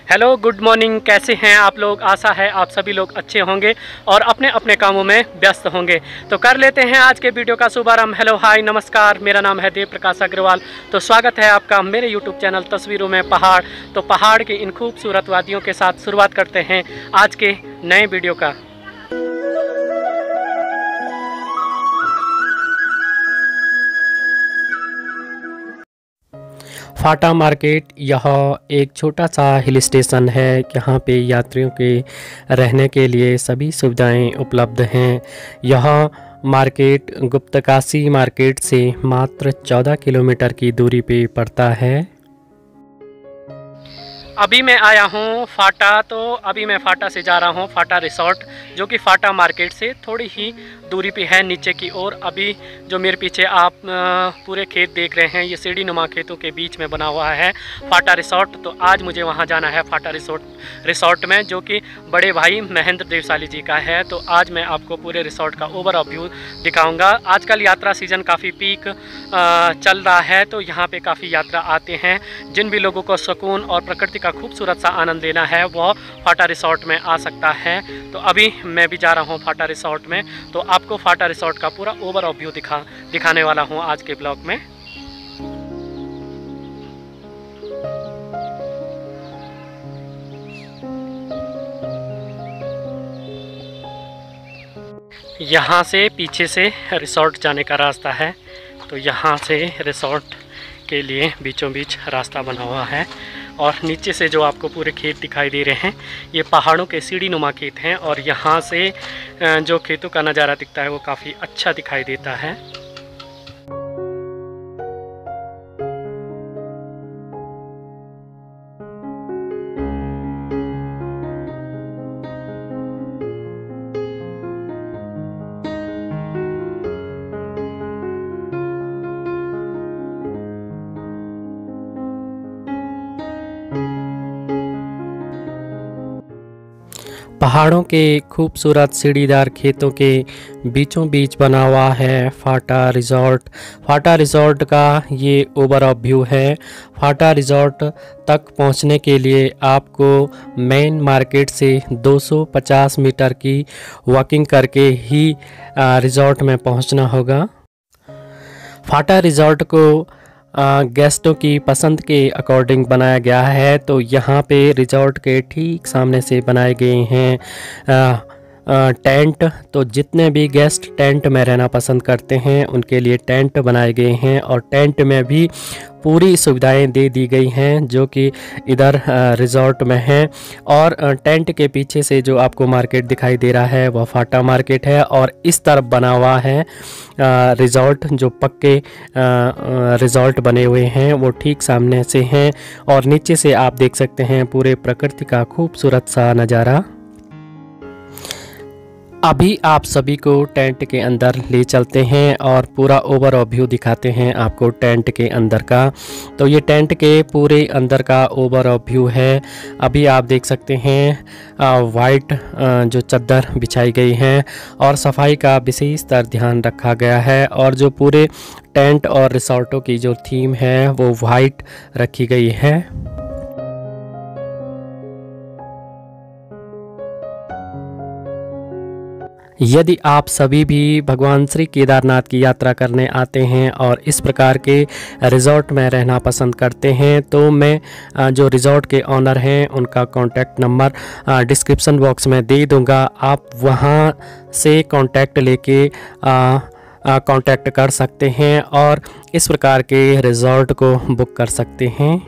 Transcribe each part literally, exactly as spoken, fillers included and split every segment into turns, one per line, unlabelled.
Hello good morning. कैसे हैं आप लोग? आशा है आप सभी लोग अच्छे होंगे और अपने अपने कामों में व्यस्त होंगे। तो कर लेते हैं आज के वीडियो का शुभारंभ। हेलो हाय नमस्कार, मेरा नाम है देव प्रकाश अग्रवाल। तो स्वागत है आपका मेरे यूट्यूब चैनल तस्वीरों में पहाड़। तो पहाड़ की इन खूबसूरत वादियों के साथ शुरुआत करते हैं आज के नए वीडियो का। फाटा मार्केट यह एक छोटा सा हिल स्टेशन है। यहाँ पे यात्रियों के रहने के लिए सभी सुविधाएं उपलब्ध हैं। यह मार्केट गुप्तकाशी मार्केट से मात्र चौदह किलोमीटर की दूरी पे पड़ता है। अभी मैं आया हूँ फाटा। तो अभी मैं फाटा से जा रहा हूँ फाटा रिसोर्ट, जो कि फाटा मार्केट से थोड़ी ही दूरी पे है नीचे की ओर। अभी जो मेरे पीछे आप पूरे खेत देख रहे हैं, ये सीढ़ी नुमा खेतों के बीच में बना हुआ है फाटा रिसोर्ट। तो आज मुझे वहाँ जाना है फाटा रिसोर्ट रिसोर्ट में, जो कि बड़े भाई महेंद्र देवसाली जी का है। तो आज मैं आपको पूरे रिसोर्ट का ओवर व्यू दिखाऊँगा। आजकल यात्रा सीज़न काफ़ी पीक चल रहा है, तो यहाँ पर काफ़ी यात्रा आते हैं। जिन भी लोगों को सुकून और प्रकृति का खूबसूरत सा आनंद लेना है वह फाटा रिसोर्ट में आ सकता है। तो अभी मैं भी जा रहा हूँ फाटा रिसोर्ट में। तो आपको फाटा रिसोर्ट का पूरा ओवर व्यू दिखा दिखाने वाला हूँ आज के ब्लॉग में। यहाँ से पीछे से रिसोर्ट जाने का रास्ता है। तो यहाँ से रिसोर्ट के लिए बीचों बीच रास्ता बना हुआ है और नीचे से जो आपको पूरे खेत दिखाई दे रहे हैं, ये पहाड़ों के सीढ़ी नुमा खेत हैं। और यहाँ से जो खेतों का नज़ारा दिखता है वो काफ़ी अच्छा दिखाई देता है। पहाड़ों के खूबसूरत सीढ़ीदार खेतों के बीचों बीच बना हुआ है फाटा रिज़ॉर्ट। फाटा रिज़ॉर्ट का ये ओवर व्यू है। फाटा रिज़ॉर्ट तक पहुंचने के लिए आपको मेन मार्केट से दो सौ पचास मीटर की वॉकिंग करके ही रिज़ॉर्ट में पहुंचना होगा। फाटा रिज़ॉर्ट को गेस्टों की पसंद के अकॉर्डिंग बनाया गया है। तो यहाँ पे रिजॉर्ट के ठीक सामने से बनाए गए हैं आ, आ, टेंट। तो जितने भी गेस्ट टेंट में रहना पसंद करते हैं उनके लिए टेंट बनाए गए हैं और टेंट में भी पूरी सुविधाएं दे दी गई हैं, जो कि इधर रिज़ॉर्ट में हैं। और टेंट के पीछे से जो आपको मार्केट दिखाई दे रहा है वह फाटा मार्केट है और इस तरफ बना हुआ है रिज़ॉर्ट। जो पक्के रिज़ॉर्ट बने हुए हैं वो ठीक सामने से हैं और नीचे से आप देख सकते हैं पूरे प्रकृति का खूबसूरत सा नज़ारा। अभी आप सभी को टेंट के अंदर ले चलते हैं और पूरा ओवर व्यू दिखाते हैं आपको टेंट के अंदर का। तो ये टेंट के पूरे अंदर का ओवर व्यू है। अभी आप देख सकते हैं वाइट जो चादर बिछाई गई है और सफाई का विशेष तर ध्यान रखा गया है। और जो पूरे टेंट और रिसोर्टों की जो थीम है वो वाइट रखी गई है। यदि आप सभी भी भगवान श्री केदारनाथ की यात्रा करने आते हैं और इस प्रकार के रिज़ॉर्ट में रहना पसंद करते हैं, तो मैं जो रिज़ॉर्ट के ऑनर हैं उनका कॉन्टैक्ट नंबर डिस्क्रिप्शन बॉक्स में दे दूंगा। आप वहां से कॉन्टैक्ट लेके कॉन्टैक्ट कर सकते हैं और इस प्रकार के रिज़ॉर्ट को बुक कर सकते हैं।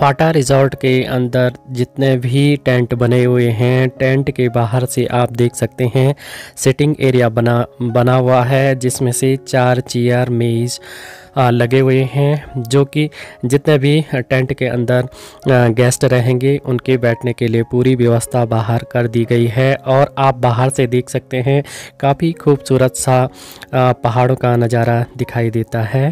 फाटा रिज़ॉर्ट के अंदर जितने भी टेंट बने हुए हैं, टेंट के बाहर से आप देख सकते हैं सिटिंग एरिया बना बना हुआ है, जिसमें से चार चेयर मेज़ लगे हुए हैं, जो कि जितने भी टेंट के अंदर गेस्ट रहेंगे उनके बैठने के लिए पूरी व्यवस्था बाहर कर दी गई है। और आप बाहर से देख सकते हैं काफ़ी खूबसूरत सा पहाड़ों का नज़ारा दिखाई देता है।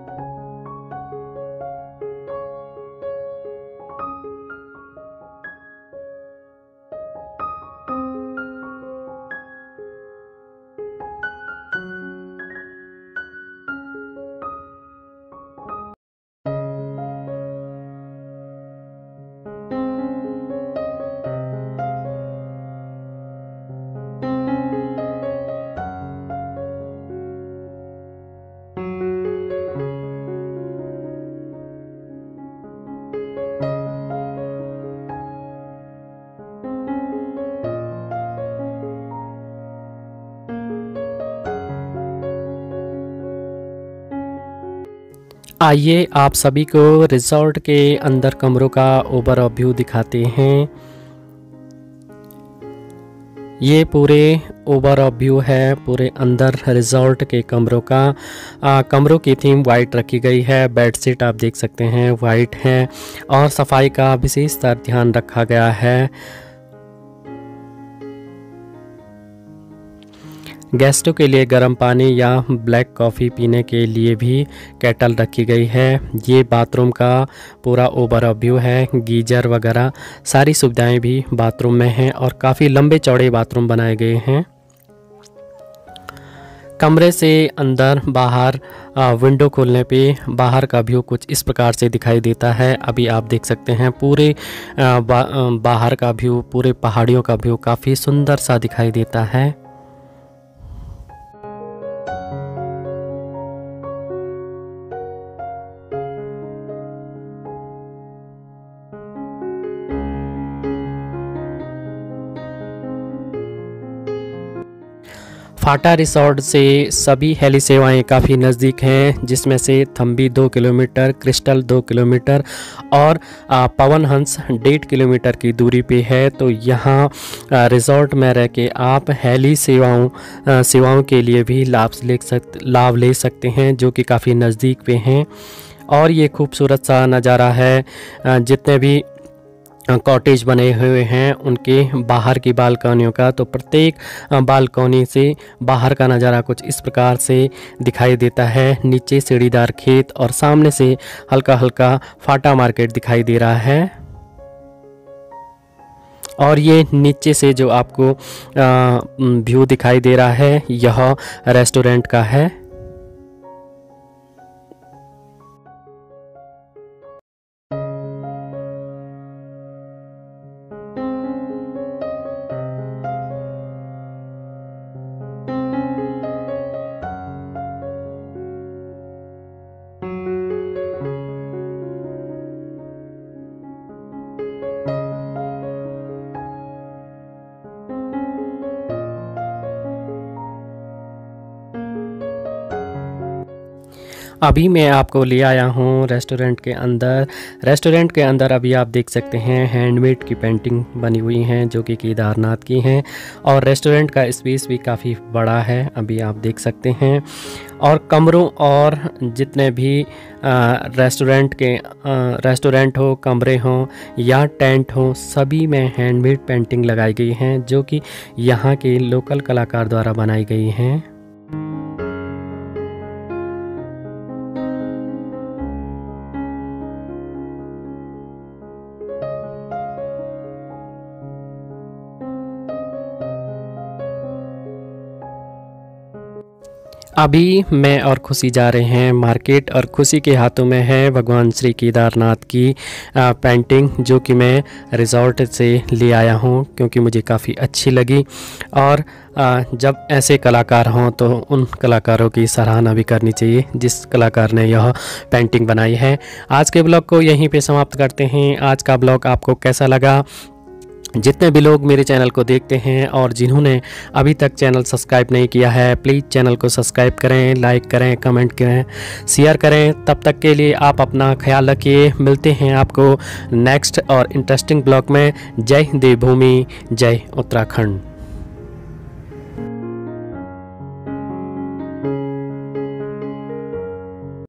आइए आप सभी को रिज़ॉर्ट के अंदर कमरों का ओवर व्यू दिखाते हैं। ये पूरे ओवर व्यू है पूरे अंदर रिज़ॉर्ट के कमरों का। आ, कमरों की थीम वाइट रखी गई है। बेडशीट आप देख सकते हैं वाइट है और सफाई का विशेष ध्यान रखा गया है। गेस्टों के लिए गर्म पानी या ब्लैक कॉफ़ी पीने के लिए भी केटल रखी गई है। ये बाथरूम का पूरा ओवर व्यू है। गीजर वगैरह सारी सुविधाएं भी बाथरूम में हैं और काफ़ी लंबे चौड़े बाथरूम बनाए गए हैं। कमरे से अंदर बाहर विंडो खोलने पे बाहर का व्यू कुछ इस प्रकार से दिखाई देता है। अभी आप देख सकते हैं पूरे बा, बाहर का व्यू, पूरे पहाड़ियों का व्यू काफ़ी सुंदर सा दिखाई देता है। फाटा रिसोर्ट से सभी हेली सेवाएं काफ़ी नज़दीक हैं, जिसमें से थम्बी दो किलोमीटर, क्रिस्टल दो किलोमीटर और पवन हंस डेढ़ किलोमीटर की दूरी पे है। तो यहाँ रिसोर्ट में रह के आप हेली सेवाओं सेवाओं के लिए भी लाभ ले सकते लाभ ले सकते हैं, जो कि काफ़ी नज़दीक पे हैं। और ये खूबसूरत सा नज़ारा है। जितने भी कॉटेज बने हुए हैं उनके बाहर की बालकनियों का, तो प्रत्येक बालकनी से बाहर का नज़ारा कुछ इस प्रकार से दिखाई देता है। नीचे सीढ़ीदार खेत और सामने से हल्का हल्का फाटा मार्केट दिखाई दे रहा है। और ये नीचे से जो आपको व्यू दिखाई दे रहा है यह रेस्टोरेंट का है। अभी मैं आपको ले आया हूँ रेस्टोरेंट के अंदर। रेस्टोरेंट के अंदर अभी आप देख सकते हैं हैंडमेड की पेंटिंग बनी हुई हैं, जो कि केदारनाथ की हैं। और रेस्टोरेंट का स्पेस भी काफ़ी बड़ा है, अभी आप देख सकते हैं। और कमरों और जितने भी रेस्टोरेंट के रेस्टोरेंट हो, कमरे हों या टेंट हो, सभी में हैंडमेड पेंटिंग लगाई गई हैं, जो कि यहाँ के लोकल कलाकार द्वारा बनाई गई हैं। अभी मैं और खुशी जा रहे हैं मार्केट, और खुशी के हाथों में है भगवान श्री केदारनाथ की आ, पेंटिंग, जो कि मैं रिज़ॉर्ट से ले आया हूं, क्योंकि मुझे काफ़ी अच्छी लगी। और आ, जब ऐसे कलाकार हों तो उन कलाकारों की सराहना भी करनी चाहिए जिस कलाकार ने यह पेंटिंग बनाई है। आज के ब्लॉग को यहीं पे समाप्त करते हैं। आज का ब्लॉग आपको कैसा लगा जितने भी लोग मेरे चैनल को देखते हैं और जिन्होंने अभी तक चैनल सब्सक्राइब नहीं किया है, प्लीज़ चैनल को सब्सक्राइब करें, लाइक करें, कमेंट करें, शेयर करें। तब तक के लिए आप अपना ख्याल रखिए। मिलते हैं आपको नेक्स्ट और इंटरेस्टिंग ब्लॉग में। जय देवभूमि, जय उत्तराखंड।